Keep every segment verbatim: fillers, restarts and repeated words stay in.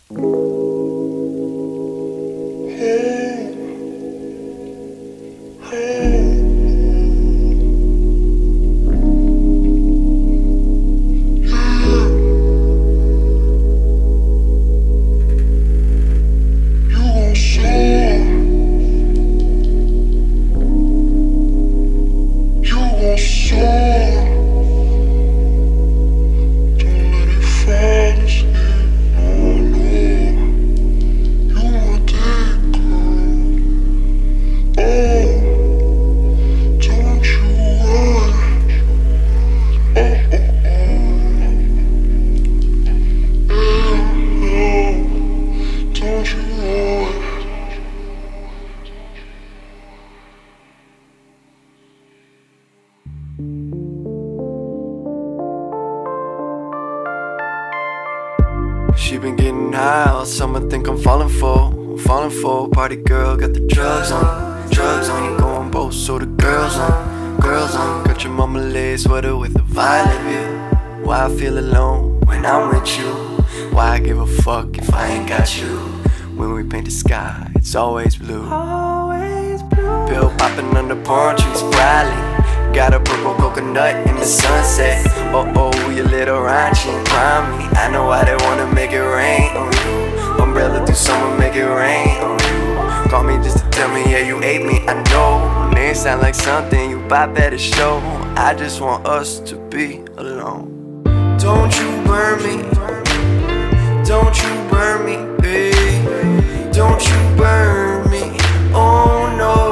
She been getting high, all summer think I'm falling for, I'm falling for. Party girl, got the drugs on, drugs on. You going both, so the girls on, girls on. Got your mama lace sweater with a violet view. Why I feel alone when I'm with you? Why I give a fuck if I ain't got you? When we paint the sky, it's always blue. Always blue. Pill popping under palm trees, proudly. Got a purple coconut in the sunset. Oh oh, you little raunchy and prime me. I know why they wanna make it rain on you. Umbrella through summer, make it rain on you. Call me just to tell me, yeah, you ate me, I know. Name sound like something you buy better show. I just want us to be alone. Don't you burn me, don't you burn me, babe. Don't you burn me, oh no.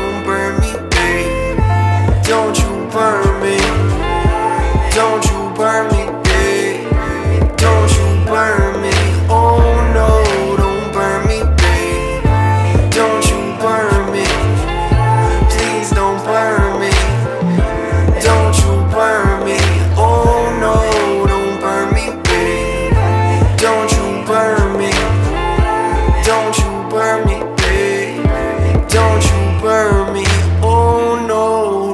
Don't you burn me, don't you burn me, babe. Don't you burn me, oh no, don't burn me, babe. Don't you burn me, please don't burn me. Don't you burn me, oh no, don't burn me, babe. Don't you burn me, don't you burn me, babe. Don't you burn me, oh no.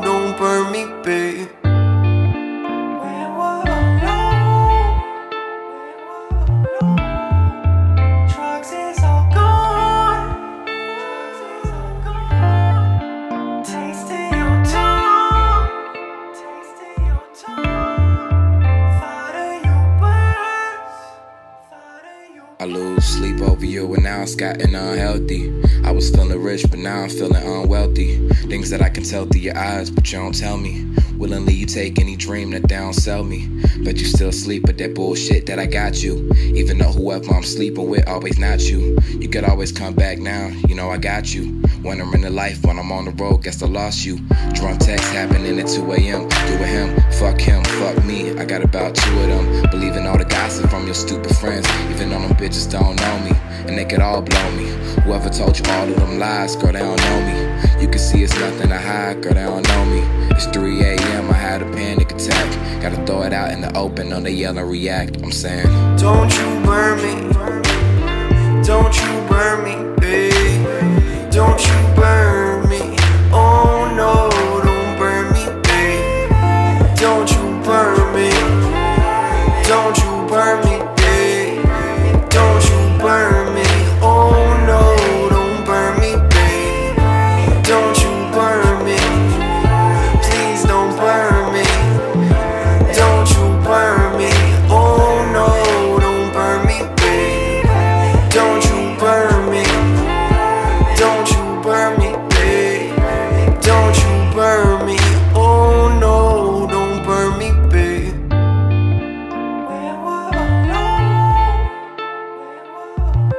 I lose sleep over you and now it's gotten unhealthy. I was feeling rich but now I'm feeling unwealthy. Things that I can tell through your eyes but you don't tell me. Willingly you take any dream that they don't sell me. But you still sleep with that bullshit that I got you. Even though whoever I'm sleeping with always not you. You could always come back now, you know I got you. When I'm in the life, when I'm on the road, guess I lost you. Drunk texts happening at two A M Do with him, fuck him, fuck me. I got about two of them. Believing all the gossip from your stupid friends. Even though them bitches don't know me, and they could all blow me. Whoever told you all of them lies, girl, they don't know me. You can see it's nothing to hide, girl, they don't know me. It's three A M, I had a panic attack. Gotta throw it out in the open, on the yell and react. I'm saying, don't you burn me, don't you burn me, babe. Don't you burn me, oh no, don't burn me, babe. Don't you burn me, don't you burn me, babe. Don't you burn me, oh no, don't burn me, babe. Don't you burn me, please don't burn me. Don't you burn me, oh no, don't burn me, babe. Don't you burn me, don't you burn me, babe. Don't you burn me, oh no, don't burn me, babe. When we're alone, when we're alone.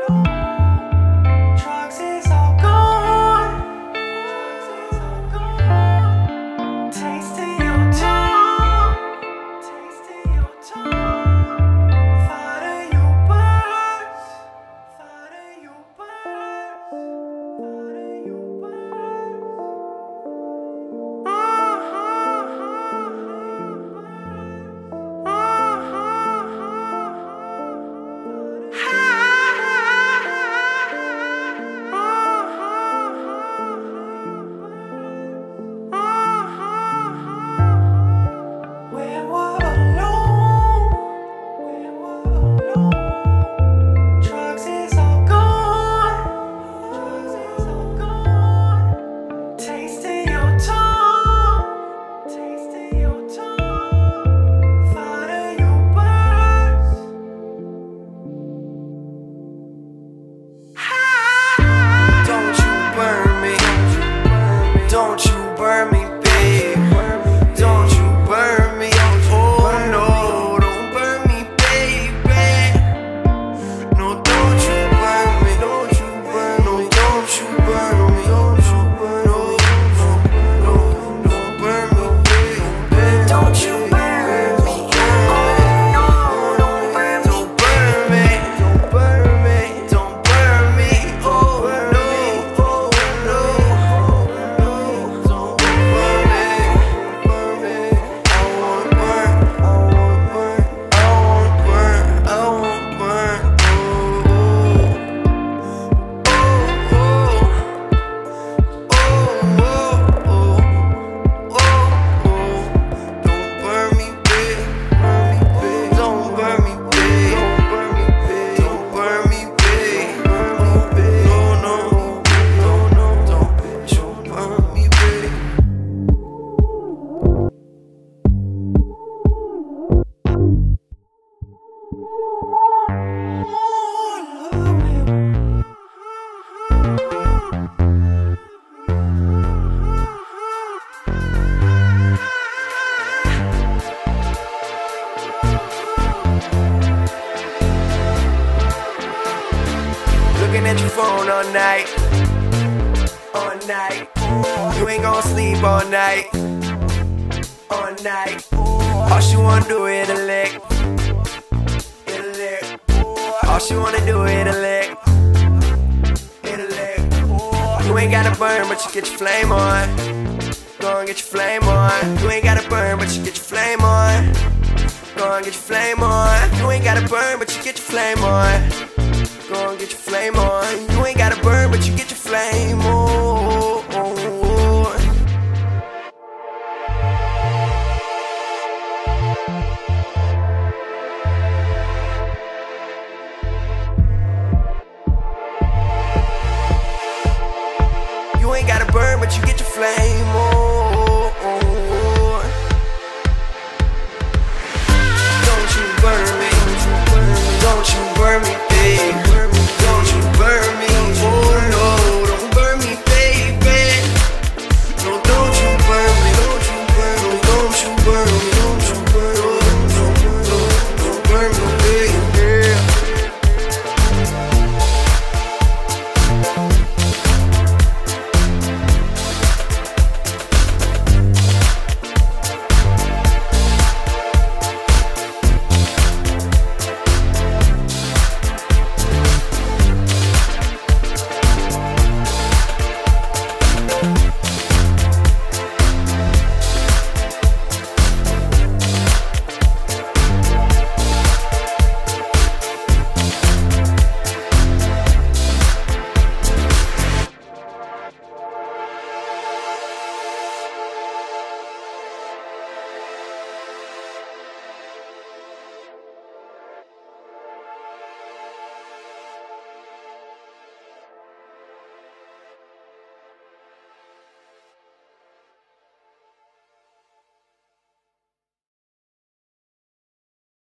Looking at your phone all night, all night. You ain't gon' sleep all night, all night. All she wanna do is a lick, hit a lick. All she wanna do is a lick, hit a lick. You ain't gotta burn, but you get your flame on. Go and get your flame on. You ain't gotta burn, but you get your flame on. Go and get your flame on. You ain't gotta burn, but you get your flame on. Go and get your flame on. You ain't gotta burn, but you get your flame on. You ain't gotta burn, but you get your flame on.